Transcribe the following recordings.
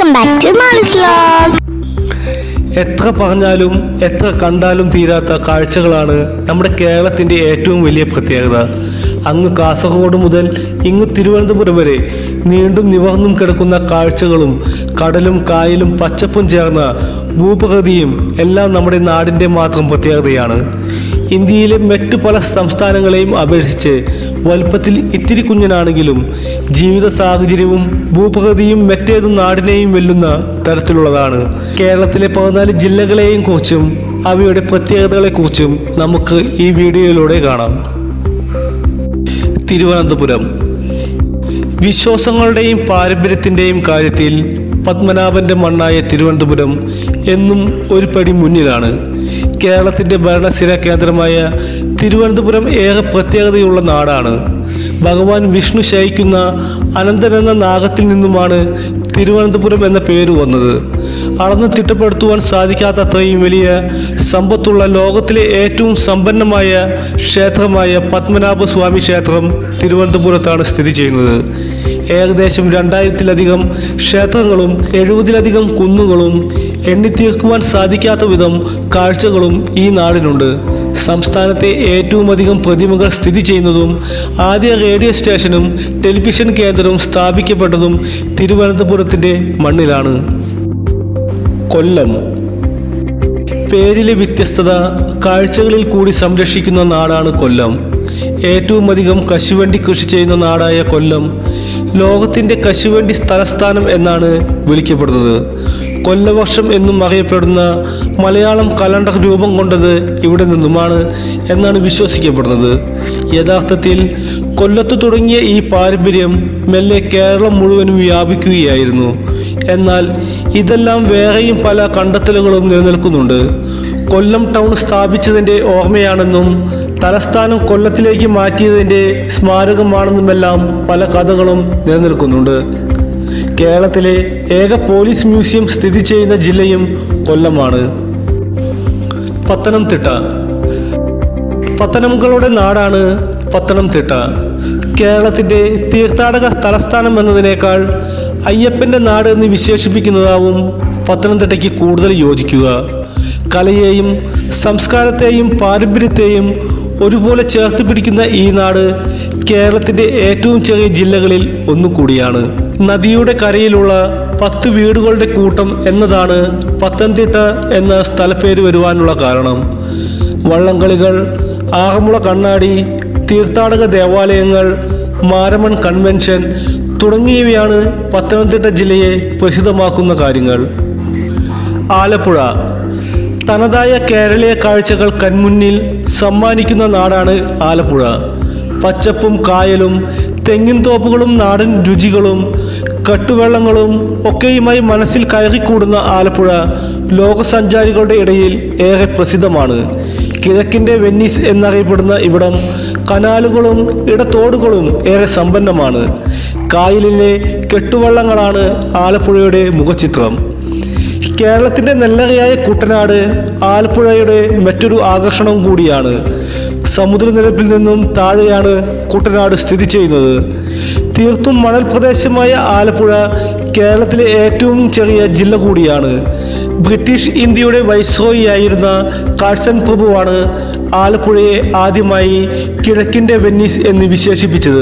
Welcome back to Malu's vlog. എത്ര പറഞ്ഞാലും എത്ര കണ്ടാലും തീരാത്ത കാഴ്ചകളാണ് നമ്മുടെ കേരളത്തിൻ്റെ ഏറ്റവും വലിയ പ്രത്യേകത. അങ്ങ് കാസർഗോഡ് മുതൽ ഇങ്ങ് തിരുവനന്തപുരം വരെ നീണ്ടും നിവർന്നും കിടക്കുന്ന കാഴ്ചകളും കടലും കായലും പച്ചപ്പും ചേർന്ന ഭൂപ്രകൃതിയും എല്ലാം നമ്മുടെ നാടിൻ്റെ മാത്രം പ്രത്യേകതയാണ്. ഇന്ത്യയിലെ മറ്റു പല സംസ്ഥാനങ്ങളെയും അപേക്ഷിച്ച് വലുപ്പത്തിൽ ഇത്തിരി കുഞ്ഞനാണെങ്കിലും ജീവിത സാഹചര്യവും ഭൂപ്രകൃതിയും മറ്റേതു നാടിനെയും വെല്ലുന്ന തരത്തിലുള്ളതാണ്. കേരളത്തിലെ 14 ജില്ലകളെയും കുറിച്ചും അവയുടെ പ്രത്യേകതകളെക്കുറിച്ചും നമുക്ക് ഈ വീഡിയോയിലൂടെ കാണാം. തിരുവനന്തപുരം വിശ്വാസങ്ങളുടെയും പാരമ്പര്യത്തിൻ്റെയും കാര്യത്തിൽ പത്മനാഭൻ്റെ മണ്ണായ തിരുവനന്തപുരം എന്നും ഒരു പടി മുന്നിലാണ്. കേരളത്തിൻ്റെ ഭരണസ്ഥിര കേന്ദ്രമായ തിരുവനന്തപുരം ഏറെ പ്രത്യേകതയുള്ള നാടാണ്. ഭഗവാൻ വിഷ്ണു ശയിക്കുന്ന അനന്തൻ എന്ന നാഗത്തിൽ നിന്നുമാണ് തിരുവനന്തപുരം എന്ന പേര് വന്നത്. അളന്ന് തിട്ടപ്പെടുത്തുവാൻ സാധിക്കാത്തത്രയും വലിയ സമ്പത്തുള്ള ലോകത്തിലെ ഏറ്റവും സമ്പന്നമായ ക്ഷേത്രമായ പത്മനാഭ സ്വാമി ക്ഷേത്രം തിരുവനന്തപുരത്താണ് സ്ഥിതി ചെയ്യുന്നത്. ഏകദേശം 2000-ലധികം ക്ഷേത്രങ്ങളും 70-ലധികം കുന്നുകളും എണ്ണിത്തീർക്കുവാൻ സാധിക്കാത്ത വിധം കാഴ്ചകളും ഈ നാടിനുണ്ട്. സംസ്ഥാനത്തെ ഏറ്റവും അധികം പ്രതിമകൾ സ്ഥിതി ചെയ്യുന്നതും ആദ്യ റേഡിയോ സ്റ്റേഷനും ടെലിവിഷൻ കേന്ദ്രവും സ്ഥാപിക്കപ്പെട്ടതും തിരുവനന്തപുരത്തിൻ്റെ മണ്ണിലാണ്. കൊല്ലം പേരിലെ വ്യത്യസ്തത കാഴ്ചകളിൽ കൂടി സംരക്ഷിക്കുന്ന നാടാണ് കൊല്ലം. ഏറ്റവും അധികം കശുവണ്ടി കൃഷി ചെയ്യുന്ന നാടായ കൊല്ലം ലോകത്തിൻ്റെ കശുവണ്ടി തലസ്ഥാനം എന്നാണ് വിളിക്കപ്പെടുന്നത്. കൊല്ലവർഷം എന്നും അറിയപ്പെടുന്ന മലയാളം കലണ്ടർ രൂപം കൊണ്ടത് ഇവിടെ നിന്നുമാണ് എന്നാണ് വിശ്വസിക്കപ്പെടുന്നത്. യഥാർത്ഥത്തിൽ കൊല്ലത്ത് തുടങ്ങിയ ഈ പാരമ്പര്യം മെല്ലെ കേരളം മുഴുവനും വ്യാപിക്കുകയായിരുന്നു. എന്നാൽ ഇതെല്ലാം വേറെയും പല കണ്ടെത്തലുകളും നിലനിൽക്കുന്നുണ്ട്. കൊല്ലം ടൗൺ സ്ഥാപിച്ചതിൻ്റെ ഓർമ്മയാണെന്നും തലസ്ഥാനം കൊല്ലത്തിലേക്ക് മാറ്റിയതിൻ്റെ സ്മാരകമാണെന്നുമെല്ലാം പല കഥകളും നിലനിൽക്കുന്നുണ്ട്. കേരളത്തിലെ ഏക പോലീസ് മ്യൂസിയം സ്ഥിതി ചെയ്യുന്ന ജില്ലയും കൊല്ലമാണ്. പത്തനംതിട്ട പത്തനംകളുടെ നാടാണ് പത്തനംതിട്ട. കേരളത്തിൻ്റെ തീർത്ഥാടക തലസ്ഥാനം എന്നതിനേക്കാൾ അയ്യപ്പൻ്റെ നാട് എന്ന് വിശേഷിപ്പിക്കുന്നതാവും പത്തനംതിട്ടയ്ക്ക് കൂടുതൽ യോജിക്കുക. കലയെയും സംസ്കാരത്തെയും പാരമ്പര്യത്തെയും ഒരുപോലെ ചേർത്ത് പിടിക്കുന്ന ഈ നാട് കേരളത്തിൻ്റെ ഏറ്റവും ചെറിയ ജില്ലകളിൽ ഒന്നുകൂടിയാണ്. നദിയുടെ കരയിലുള്ള 10 വീടുകളുടെ കൂട്ടം എന്നതാണ് പത്തനംതിട്ട എന്ന സ്ഥലപ്പേര് വരുവാനുള്ള കാരണം. വള്ളംകളികൾ, ആറന്മുള കണ്ണാടി, തീർത്ഥാടക ദേവാലയങ്ങൾ, മാരമൺ കൺവെൻഷൻ തുടങ്ങിയവയാണ് പത്തനംതിട്ട ജില്ലയെ പ്രസിദ്ധമാക്കുന്ന കാര്യങ്ങൾ. ആലപ്പുഴ തനതായ കേരളീയ കാഴ്ചകൾ കൺമുന്നിൽ സമ്മാനിക്കുന്ന നാടാണ് ആലപ്പുഴ. പച്ചപ്പും കായലും തെങ്ങിൻ തോപ്പുകളും നാടൻ രുചികളും കട്ടുവെള്ളങ്ങളും ഒക്കെയുമായി മനസ്സിൽ കയറിക്കൂടുന്ന ആലപ്പുഴ ലോകസഞ്ചാരികളുടെ ഇടയിൽ ഏറെ പ്രസിദ്ധമാണ്. കിഴക്കിൻ്റെ വെന്നീസ് എന്നറിയപ്പെടുന്ന ഇവിടം കനാലുകളും ഇടത്തോടുകളും ഏറെ സമ്പന്നമാണ്. കായലിലെ കെട്ടുവള്ളങ്ങളാണ് ആലപ്പുഴയുടെ മുഖചിത്രം. കേരളത്തിൻ്റെ നെല്ലറയായ കുട്ടനാട് ആലപ്പുഴയുടെ മറ്റൊരു ആകർഷണം കൂടിയാണ്. സമുദ്രനിരപ്പിൽ നിന്നും താഴെയാണ് കുട്ടനാട് സ്ഥിതി ചെയ്യുന്നത്. തീർത്തും മണൽ പ്രദേശമായ ആലപ്പുഴ കേരളത്തിലെ ഏറ്റവും ചെറിയ ജില്ല കൂടിയാണ്. ബ്രിട്ടീഷ് ഇന്ത്യയുടെ വൈസ്രോയിയായിരുന്ന കാഴ്സൺ പ്രഭുവാണ് ആലപ്പുഴയെ ആദ്യമായി കിഴക്കിൻ്റെ വെന്നീസ് എന്ന് വിശേഷിപ്പിച്ചത്.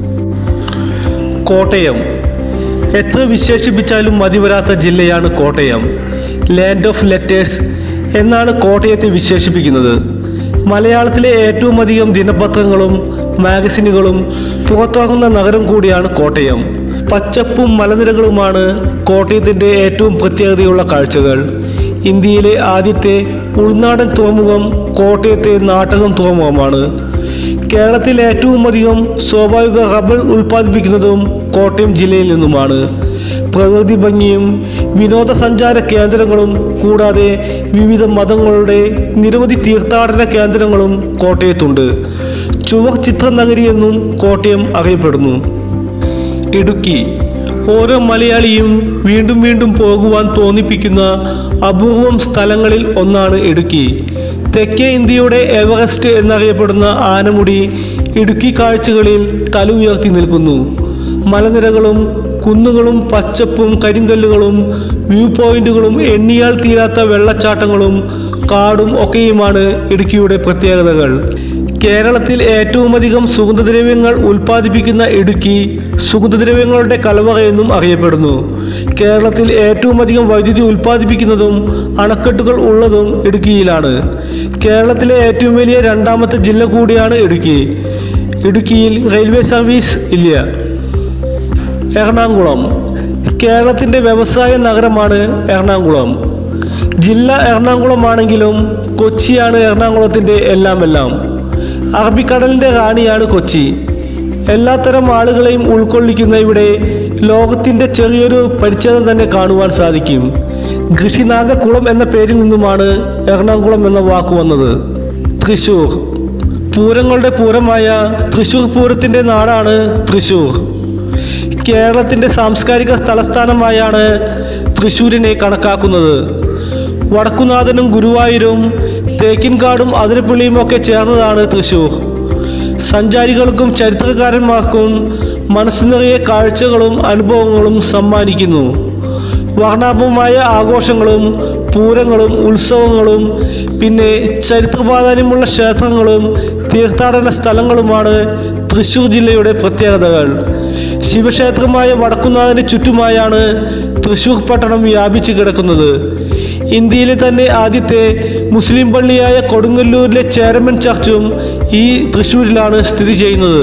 കോട്ടയം എത്ര വിശേഷിപ്പിച്ചാലും മതിവരാത്ത ജില്ലയാണ് കോട്ടയം. ലാൻഡ് ഓഫ് ലെറ്റേഴ്സ് എന്നാണ് കോട്ടയത്തെ വിശേഷിപ്പിക്കുന്നത്. മലയാളത്തിലെ ഏറ്റവും അധികം ദിനപത്രങ്ങളും മാഗസിനുകളും പുറത്തിറങ്ങുന്ന നഗരം കൂടിയാണ് കോട്ടയം. പച്ചപ്പും മലനിരകളുമാണ് കോട്ടയത്തിൻ്റെ ഏറ്റവും പ്രത്യേകതയുള്ള കാഴ്ചകൾ. ഇന്ത്യയിലെ ആദ്യത്തെ ഉൾനാടൻ തുറമുഖം കോട്ടയത്തെ നാട്ടകം തുറമുഖമാണ്. കേരളത്തിൽ ഏറ്റവും അധികം സ്വാഭാവിക റബ്ബർ ഉൽപ്പാദിപ്പിക്കുന്നതും കോട്ടയം ജില്ലയിൽ നിന്നുമാണ്. പ്രകൃതി ഭംഗിയും വിനോദസഞ്ചാര കേന്ദ്രങ്ങളും കൂടാതെ വിവിധ മതങ്ങളുടെ നിരവധി തീർത്ഥാടന കേന്ദ്രങ്ങളും കോട്ടയത്തുണ്ട്. ചുവർ ചിത്രനഗരി എന്നും കോട്ടയം അറിയപ്പെടുന്നു. ഇടുക്കി ഓരോ മലയാളിയും വീണ്ടും വീണ്ടും പോകുവാൻ തോന്നിപ്പിക്കുന്ന അപൂർവം സ്ഥലങ്ങളിൽ ഒന്നാണ് ഇടുക്കി. തെക്കേ ഇന്ത്യയുടെ എവറസ്റ്റ് എന്നറിയപ്പെടുന്ന ആനമുടി ഇടുക്കി കാഴ്ചകളിൽ തല ഉയർത്തി നിൽക്കുന്നു. മലനിരകളും കുന്നുകളും പച്ചപ്പും കരിങ്കല്ലുകളും വ്യൂ പോയിന്റുകളും എണ്ണിയാൽ തീരാത്ത വെള്ളച്ചാട്ടങ്ങളും കാടും ഒക്കെയുമാണ് ഇടുക്കിയുടെ പ്രത്യേകതകൾ. കേരളത്തിൽ ഏറ്റവുമധികം സുഗന്ധദ്രവ്യങ്ങൾ ഉൽപ്പാദിപ്പിക്കുന്ന ഇടുക്കി സുഗന്ധദ്രവ്യങ്ങളുടെ കലവറ എന്നും അറിയപ്പെടുന്നു. കേരളത്തിൽ ഏറ്റവുമധികം വൈദ്യുതി ഉൽപ്പാദിപ്പിക്കുന്നതും അണക്കെട്ടുകൾ ഉള്ളതും ഇടുക്കിയിലാണ്. കേരളത്തിലെ ഏറ്റവും വലിയ രണ്ടാമത്തെ ജില്ല കൂടിയാണ് ഇടുക്കി. ഇടുക്കിയിൽ റെയിൽവേ സർവീസ് ഇല്ല. എറണാകുളം കേരളത്തിൻ്റെ വ്യവസായ നഗരമാണ് എറണാകുളം. ജില്ല എറണാകുളമാണെങ്കിലും കൊച്ചിയാണ് എറണാകുളത്തിൻ്റെ എല്ലാം. അറബിക്കടലിൻ്റെ റാണിയാണ് കൊച്ചി. എല്ലാത്തരം ആളുകളെയും ഉൾക്കൊള്ളിക്കുന്ന ഇവിടെ ലോകത്തിൻ്റെ ചെറിയൊരു പരിച്ഛേദം തന്നെ കാണുവാൻ സാധിക്കും. ഋഷിനാഗക്കുളം എന്ന പേരിൽ നിന്നുമാണ് എറണാകുളം എന്ന വാക്ക് വന്നത്. തൃശ്ശൂർ പൂരങ്ങളുടെ പൂരമായ തൃശ്ശൂർ പൂരത്തിൻ്റെ നാടാണ് തൃശ്ശൂർ. കേരളത്തിൻ്റെ സാംസ്കാരിക തലസ്ഥാനമായാണ് തൃശ്ശൂരിനെ കണക്കാക്കുന്നത്. വടക്കുനാഥനും ഗുരുവായൂരും തേക്കിൻകാടും അതിരപ്പള്ളിയും ഒക്കെ ചേർന്നതാണ് തൃശ്ശൂർ. സഞ്ചാരികൾക്കും ചരിത്രകാരന്മാർക്കും മനസ്സു നിറയെ കാഴ്ചകളും അനുഭവങ്ങളും സമ്മാനിക്കുന്നു. വർണ്ണാഭമായ ആഘോഷങ്ങളും പൂരങ്ങളും ഉത്സവങ്ങളും പിന്നെ ചരിത്ര പ്രാധാന്യമുള്ള ക്ഷേത്രങ്ങളും തീർത്ഥാടന സ്ഥലങ്ങളുമാണ് തൃശ്ശൂർ ജില്ലയുടെ പ്രത്യേകതകൾ. ശിവക്ഷേത്രമായ വടക്കുന്നാഥന് ചുറ്റുമായാണ് തൃശ്ശൂർ പട്ടണം വ്യാപിച്ചു കിടക്കുന്നത്. ഇന്ത്യയിലെ തന്നെ ആദ്യത്തെ മുസ്ലിം പള്ളിയായ കൊടുങ്ങല്ലൂരിലെ ചേരമൻ ചർച്ചും ഈ തൃശ്ശൂരിലാണ് സ്ഥിതി ചെയ്യുന്നത്.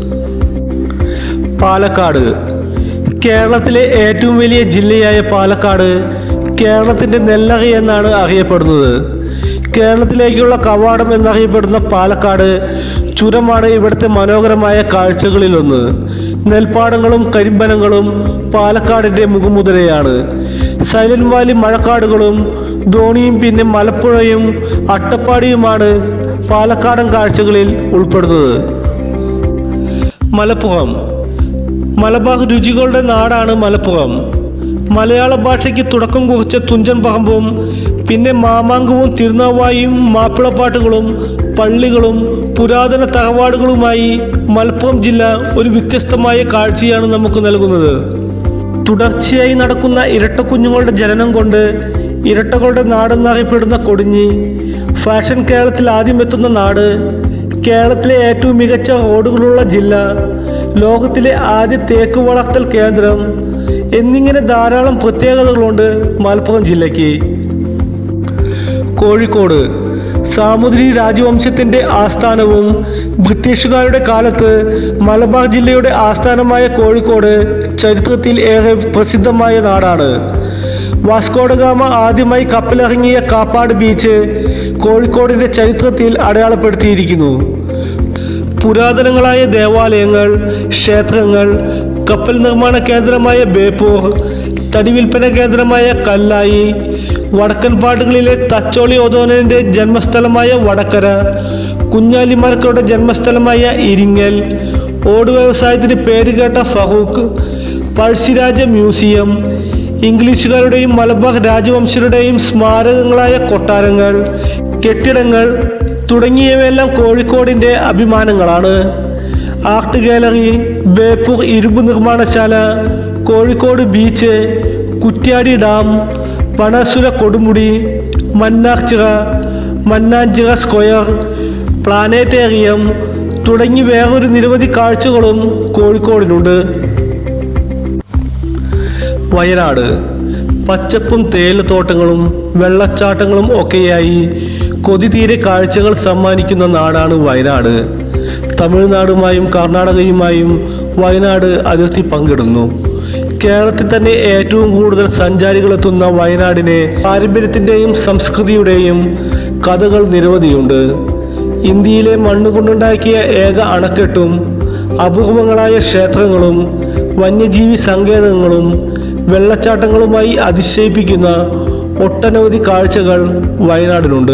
പാലക്കാട് കേരളത്തിലെ ഏറ്റവും വലിയ ജില്ലയായ പാലക്കാട് കേരളത്തിൻ്റെ നെല്ലറ എന്നാണ് അറിയപ്പെടുന്നത്. കേരളത്തിലേക്കുള്ള കവാടം എന്നറിയപ്പെടുന്ന പാലക്കാട് ചുരമാണ് ഇവിടുത്തെ മനോഹരമായ കാഴ്ചകളിലൊന്ന്. നെൽപ്പാടങ്ങളും കരിമ്പനങ്ങളും പാലക്കാടിൻ്റെ മുഖമുദ്രയാണ്. സൈലന്റ് വാലി മഴക്കാടുകളും ധോണിയും പിന്നെ മലപ്പുഴയും അട്ടപ്പാടിയുമാണ് പാലക്കാടൻ കാഴ്ചകളിൽ ഉൾപ്പെടുന്നത്. മലപ്പുറം മലബാർ രുചികളുടെ നാടാണ് മലപ്പുറം. മലയാള ഭാഷയ്ക്ക് തുടക്കം കുറിച്ച തുഞ്ചൻ പറമ്പും പിന്നെ മാമാങ്കവും തിരുനാവായും മാപ്പിളപ്പാട്ടുകളും പള്ളികളും പുരാതന തറവാടുകളുമായി മലപ്പുറം ജില്ല ഒരു വ്യത്യസ്തമായ കാഴ്ചയാണ് നമുക്ക് നൽകുന്നത്. തുടർച്ചയായി നടക്കുന്ന ഇരട്ടക്കുഞ്ഞുങ്ങളുടെ ജനനം കൊണ്ട് ഇരട്ടകളുടെ നാടെന്നറിയപ്പെടുന്ന കൊടിഞ്ഞി, ഫാഷൻ കേരളത്തിൽ ആദ്യം എത്തുന്ന നാട്, കേരളത്തിലെ ഏറ്റവും മികച്ച റോഡുകളുള്ള ജില്ല, ലോകത്തിലെ ആദ്യ തേക്ക് വളർത്തൽ കേന്ദ്രം എന്നിങ്ങനെ ധാരാളം പ്രത്യേകതകളുണ്ട് മലപ്പുറം ജില്ലയ്ക്ക്. കോഴിക്കോട് സാമൂതിരി രാജവംശത്തിൻ്റെ ആസ്ഥാനവും ബ്രിട്ടീഷുകാരുടെ കാലത്ത് മലബാർ ജില്ലയുടെ ആസ്ഥാനമായ കോഴിക്കോട് ചരിത്രത്തിൽ ഏറെ പ്രസിദ്ധമായ നാടാണ്. വാസ്കോഡഗാമ ആദ്യമായി കപ്പലിറങ്ങിയ കാപ്പാട് ബീച്ച് കോഴിക്കോടിൻ്റെ ചരിത്രത്തിൽ അടയാളപ്പെടുത്തിയിരിക്കുന്നു. പുരാതനങ്ങളായ ദേവാലയങ്ങൾ, ക്ഷേത്രങ്ങൾ, കപ്പൽ നിർമ്മാണ കേന്ദ്രമായ ബേപ്പൂർ, തടി വിൽപ്പന കേന്ദ്രമായ കല്ലായി, വടക്കൻ പാട്ടുകളിലെ തച്ചോളി ഒതോനൻ്റെ ജന്മസ്ഥലമായ വടക്കര, കുഞ്ഞാലിമാർക്കയുടെ ജന്മസ്ഥലമായ ഇരിങ്ങൽ, ഓട് വ്യവസായത്തിന് പേരുകേട്ട ഫറൂഖ്, പഴശ്ശിരാജ മ്യൂസിയം, ഇംഗ്ലീഷുകാരുടെയും മലബാർ രാജവംശരുടെയും സ്മാരകങ്ങളായ കൊട്ടാരങ്ങൾ, കെട്ടിടങ്ങൾ തുടങ്ങിയവയെല്ലാം കോഴിക്കോടിൻ്റെ അഭിമാനങ്ങളാണ്. ആർട്ട് ഗാലറി, ബേപ്പൂർ ഇരുമ്പ് നിർമ്മാണശാല, കോഴിക്കോട് ബീച്ച്, കുറ്റ്യാടി ഡാം, പണസുര കൊടുമുടി, മന്നാർച്ചിറ, മന്നാഞ്ചിറ സ്ക്വയർ, പ്ലാനറ്റേറിയം തുടങ്ങി വേറൊരു നിരവധി കാഴ്ചകളും കോഴിക്കോടിനുണ്ട്. വയനാട് പച്ചപ്പും തേയിലത്തോട്ടങ്ങളും വെള്ളച്ചാട്ടങ്ങളും ഒക്കെയായി കൊതിതീരെ കാഴ്ചകൾ സമ്മാനിക്കുന്ന നാടാണ് വയനാട്. തമിഴ്നാടുമായും കർണാടകയുമായും വയനാട് അതിർത്തി പങ്കിടുന്നു. കേരളത്തിൽ തന്നെ ഏറ്റവും കൂടുതൽ സഞ്ചാരികളെത്തുന്ന വയനാടിനെ പാരമ്പര്യത്തിൻ്റെയും സംസ്കൃതിയുടെയും കഥകൾ നിരവധിയുണ്ട്. ഇന്ത്യയിലെ മണ്ണുകൊണ്ടുണ്ടാക്കിയ ഏക അണക്കെട്ടും അപൂർവങ്ങളായ ക്ഷേത്രങ്ങളും വന്യജീവി സങ്കേതങ്ങളും വെള്ളച്ചാട്ടങ്ങളുമായി അതിശയിപ്പിക്കുന്ന ഒട്ടനവധി കാഴ്ചകൾ വയനാടിനുണ്ട്.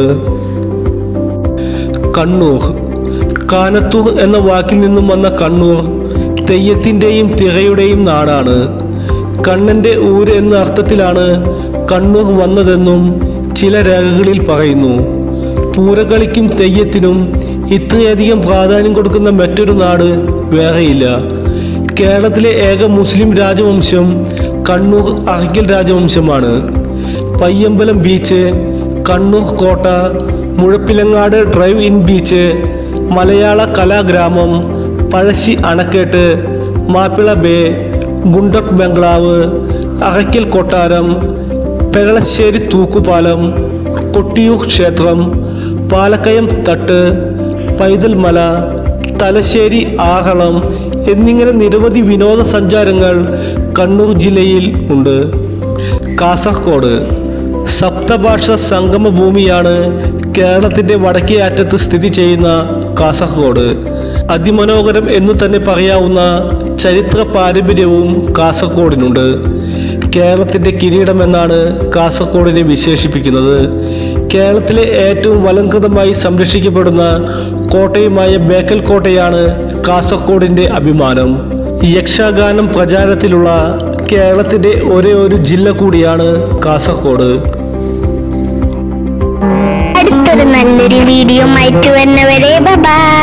കണ്ണൂർ കാനത്തൂർ എന്ന വാക്കിൽ നിന്നും വന്ന കണ്ണൂർ തെയ്യത്തിൻ്റെയും തിറയുടെയും നാടാണ്. കണ്ണൻ്റെ ഊര് എന്ന അർത്ഥത്തിലാണ് കണ്ണൂർ വന്നതെന്നും ചില രേഖകളിൽ പറയുന്നു. പൂരകളിക്കും തെയ്യത്തിനും ഇത്രയധികം പ്രാധാന്യം കൊടുക്കുന്ന മറ്റൊരു നാട് വേറെയില്ല. കേരളത്തിലെ ഏക മുസ്ലിം രാജവംശം കണ്ണൂർ അറയ്ക്കൽ രാജവംശമാണ്. പയ്യമ്പലം ബീച്ച്, കണ്ണൂർ കോട്ട, Muzhappilangad drive in beach, Malayala Kalagramam, Pazhassi അണക്കെട്ട്, മാപ്പിള ബേ, ഗുണ്ടക് ബംഗ്ലാവ്, അറയ്ക്കൽ കൊട്ടാരം, പെരളശ്ശേരി തൂക്കുപാലം, കൊട്ടിയൂർ ക്ഷേത്രം, പാലക്കയം തട്ട്, പൈതൽ മല, തലശ്ശേരി ആഹളം എന്നിങ്ങനെ നിരവധി വിനോദസഞ്ചാരങ്ങൾ കണ്ണൂർ ജില്ലയിൽ ഉണ്ട്. കാസർഗോഡ് സപ്തഭാഷ സംഗമ ഭൂമിയാണ് കേരളത്തിൻ്റെ വടക്കേ അറ്റത്ത് സ്ഥിതി ചെയ്യുന്ന കാസർഗോഡ്. അതിമനോഹരം എന്നു തന്നെ പറയാവുന്ന ചരിത്ര പാരമ്പര്യവും കാസർഗോഡിനുണ്ട്. കേരളത്തിൻ്റെ കിരീടമെന്നാണ് കാസർഗോഡിനെ വിശേഷിപ്പിക്കുന്നത്. കേരളത്തിലെ ഏറ്റവും അലങ്കൃതമായി സംരക്ഷിക്കപ്പെടുന്ന കോട്ടയുമായ ബേക്കൽ കോട്ടയാണ് കാസർഗോഡിൻ്റെ അഭിമാനം. യക്ഷഗാനം പ്രചാരത്തിലുള്ള കേരളത്തിൻ്റെ ഒരേ ഒരു ജില്ല കൂടിയാണ് കാസർഗോഡ്. അടുത്തൊരു നല്ലൊരു വീഡിയോ ആയിട്ട് വരുന്നവരെ ബൈ.